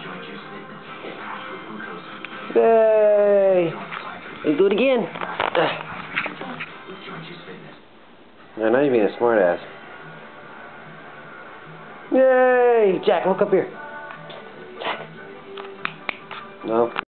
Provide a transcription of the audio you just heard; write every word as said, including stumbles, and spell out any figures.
Yay! Let's do it again. No, now you're being a smart ass. Yay! Jack, look up here. Jack. No.